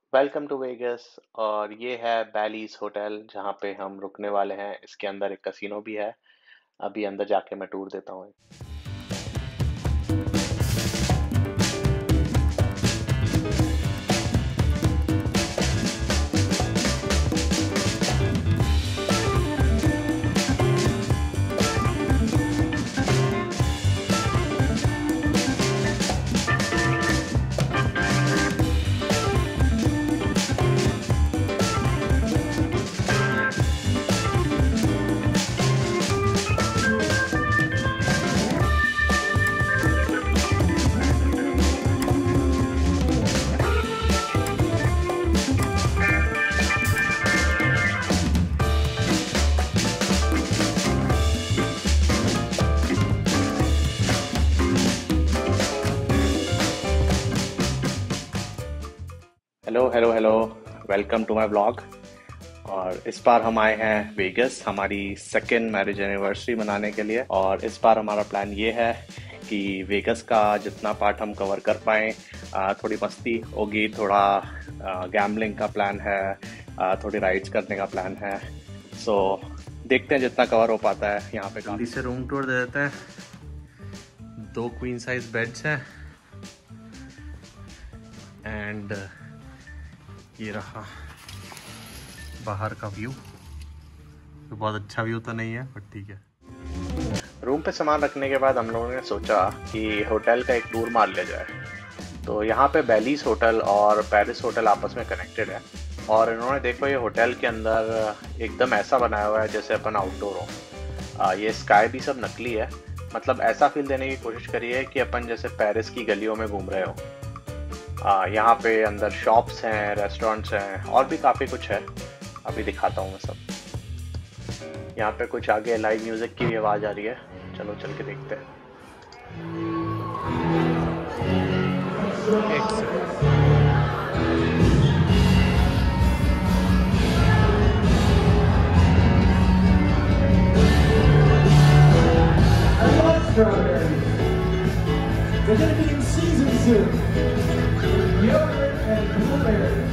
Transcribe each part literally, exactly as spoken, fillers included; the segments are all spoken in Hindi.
Welcome to vagus. और ये है बैलीज होटल जहाँ पे हम रुकने वाले हैं। इसके अंदर एक कसिनो भी है। अभी अंदर जाके मैं टूर देता हूँ। Hello hello hello. Welcome to my blog. और इस बार हम आए हैं वेगस हमारी सेकेंड मैरिज एनिवर्सरी मनाने के लिए। और इस बार हमारा प्लान ये है कि वेगस का जितना पार्ट हम कवर कर पाएँ, थोड़ी मस्ती होगी, थोड़ा गैम्बलिंग का प्लान है, आ, थोड़ी राइड्स करने का प्लान है। सो देखते हैं जितना कवर हो पाता है। यहाँ पे जल्दी से रूम टूर दे देते हैं। दो क्वीन साइज बेड्स हैं एंड ये रहा बाहर का व्यू। तो बहुत अच्छा व्यू तो नहीं है बट ठीक है। रूम पे सामान रखने के बाद हम लोगों ने सोचा कि होटल का एक टूर मार लिया जाए। तो यहाँ पे बैलीज होटल और पेरिस होटल आपस में कनेक्टेड है। और इन्होंने देखो ये होटल के अंदर एकदम ऐसा बनाया हुआ है जैसे अपन आउटडोर हो। आ, ये स्काई भी सब नकली है। मतलब ऐसा फील देने की कोशिश करी है कि अपन जैसे पेरिस की गलियों में घूम रहे हो। आ, यहाँ पे अंदर शॉप्स हैं, रेस्टोरेंट्स हैं और भी काफ़ी कुछ है। अभी दिखाता हूँ मैं सब। यहाँ पे कुछ आगे लाइव म्यूज़िक की भी आवाज़ आ रही है। चलो चल के देखते हैं। एक They're going to be in season soon. Yogurt and blueberries.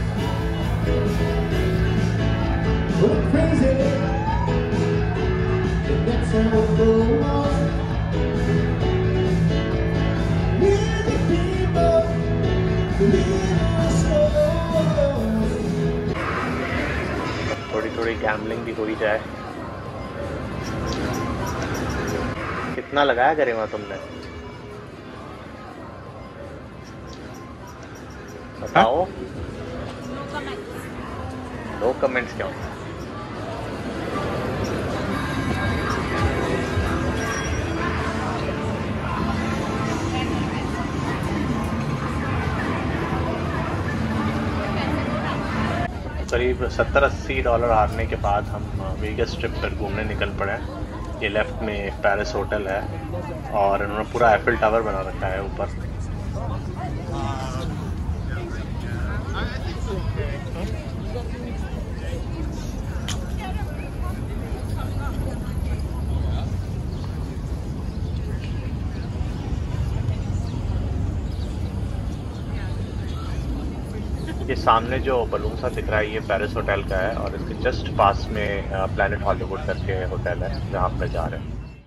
Going crazy. The next time we'll go on. We're the people who live our souls. थोड़ी थोड़ी गैम्बलिंग भी हो ही जाए। कितना लगाया गरिमा तुमने? बताओ। नो कमेंट्स क्यों? करीब सत्तर अस्सी डॉलर हारने के बाद हम वेगस ट्रिप पर घूमने निकल पड़े हैं। ये लेफ्ट में पेरिस होटल है और इन्होंने पूरा एफिल टावर बना रखा है ऊपर। ये सामने जो बलून सा दिख रहा है ये पेरिस होटल का है और इसके जस्ट पास में प्लैनेट हॉलीवुड करके होटल है जहाँ पे जा रहे हैं।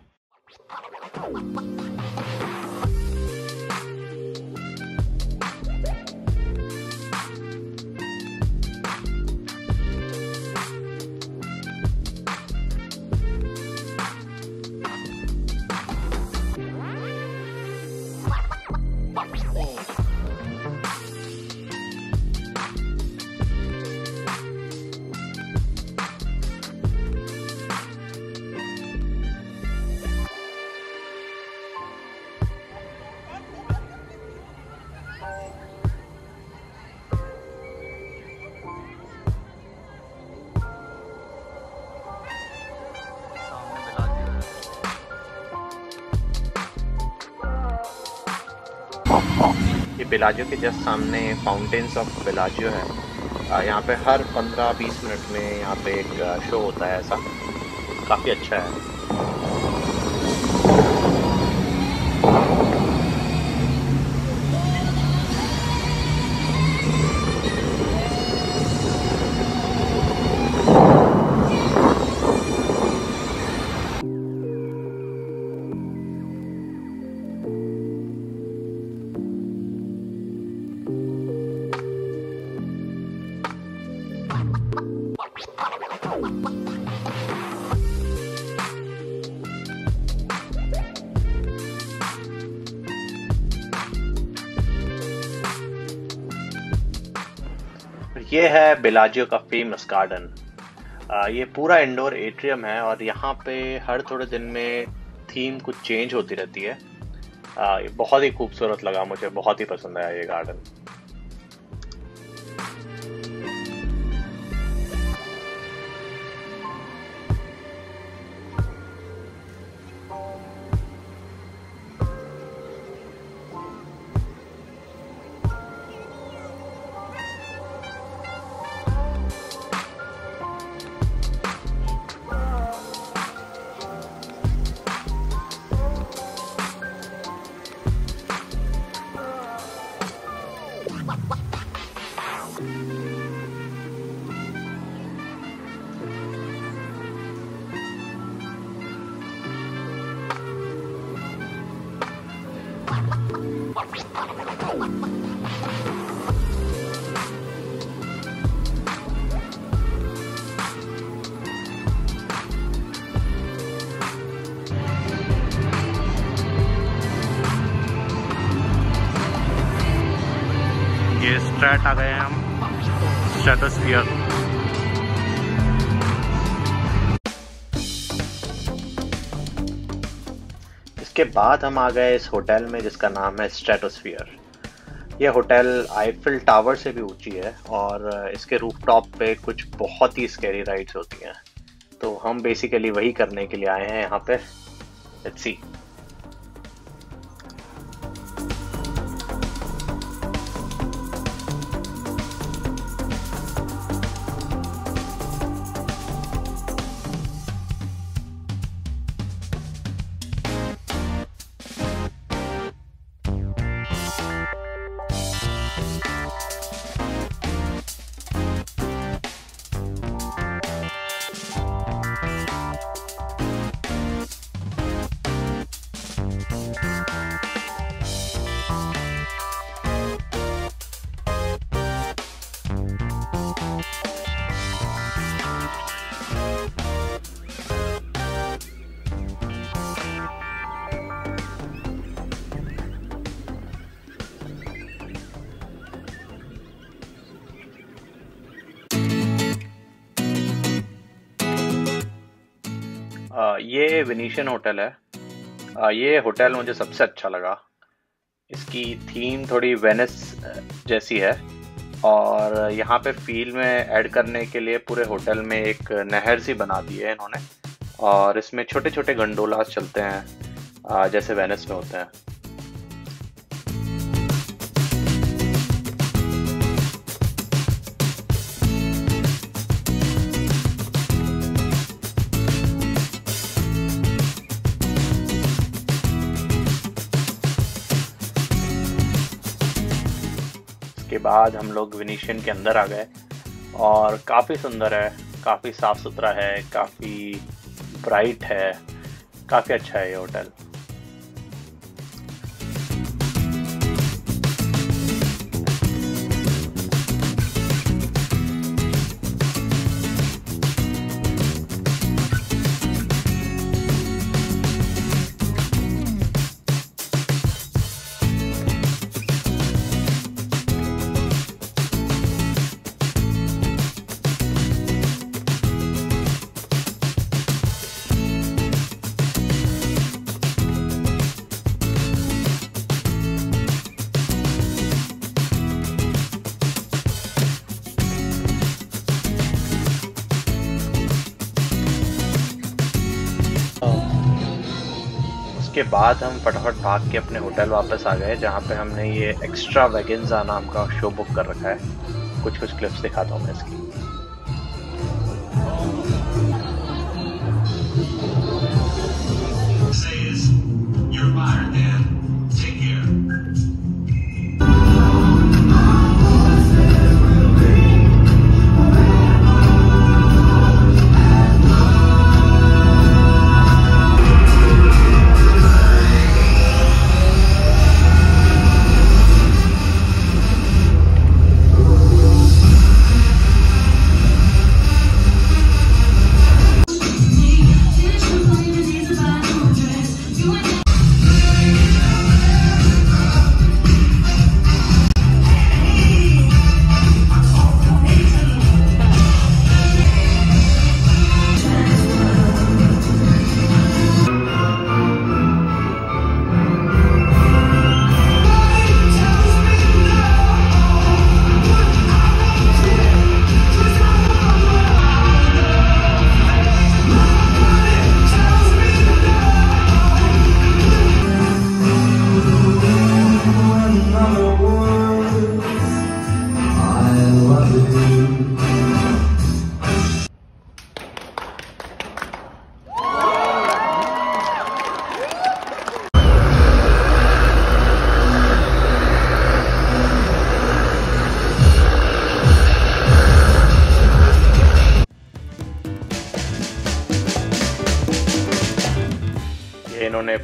ये बेलाजियो के जस्ट सामने फाउंटेन्स ऑफ बेलाजियो है। यहाँ पे हर पंद्रह बीस मिनट में यहाँ पे एक शो होता है ऐसा। काफ़ी अच्छा है। ये है बेलाजियो का फेमस गार्डन। ये पूरा इंडोर एट्रियम है और यहाँ पे हर थोड़े दिन में थीम कुछ चेंज होती रहती है। आ, ये बहुत ही खूबसूरत लगा मुझे, बहुत ही पसंद आया ये गार्डन। ये स्ट्रैट आ गए हैं हम, स्ट्रेटोस्फीयर। इसके बाद हम आ गए इस होटल में जिसका नाम है स्ट्रेटोस्फीयर। यह होटल आईफिल टावर से भी ऊंची है और इसके रूफटॉप पे कुछ बहुत ही स्कैरी राइड्स होती हैं। तो हम बेसिकली वही करने के लिए आए हैं यहाँ पे। Let's see. ये वेनिशियन होटल है। आ, ये होटल मुझे सबसे अच्छा लगा। इसकी थीम थोड़ी वेनिस जैसी है और यहाँ पे फील में ऐड करने के लिए पूरे होटल में एक नहर सी बना दी है इन्होंने और इसमें छोटे छोटे गंडोलास चलते हैं आ, जैसे वेनिस में होते हैं। के बाद हम लोग वेनिशियन के अंदर आ गए और काफ़ी सुंदर है, काफ़ी साफ़ सुथरा है, काफ़ी ब्राइट है, काफ़ी अच्छा है ये होटल। उसके बाद हम फटाफट भाग के अपने होटल वापस आ गए जहाँ पे हमने ये एक्स्ट्रा वैगन्जा नाम का शो बुक कर रखा है। कुछ कुछ क्लिप्स दिखाता हूँ मैं इसकी।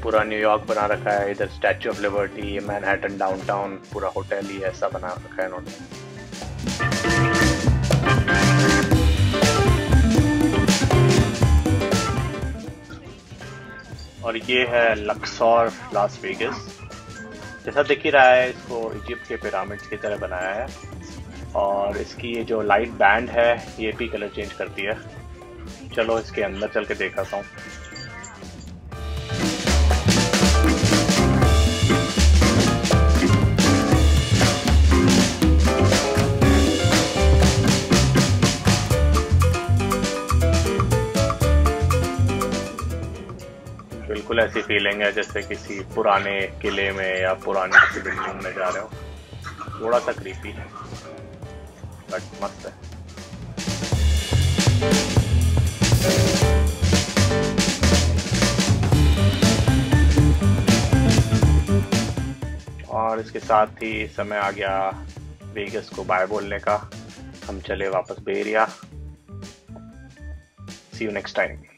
पूरा न्यूयॉर्क बना रखा है, इधर Statue of Liberty, Manhattan downtown, पूरा होटल ही ऐसा बना रखा है इन्होंने। और ये है लक्सौर लास वेगस। जैसा दिख ही रहा है, इसको इजिप्ट के पिरामिड्स की तरह बनाया है, और इसकी ये जो लाइट बैंड है ये भी कलर चेंज करती है। चलो इसके अंदर चल के दिखाता हूँ। बिल्कुल ऐसी फीलिंग है जैसे किसी पुराने किले में या पुरानी किसी बिल्डिंग में जा रहे हो। थोड़ा सा क्रीपी है बट मस्त है। और इसके साथ ही समय आ गया वेगस को बाय बोलने का। हम चले वापस Bay Area. See you next time.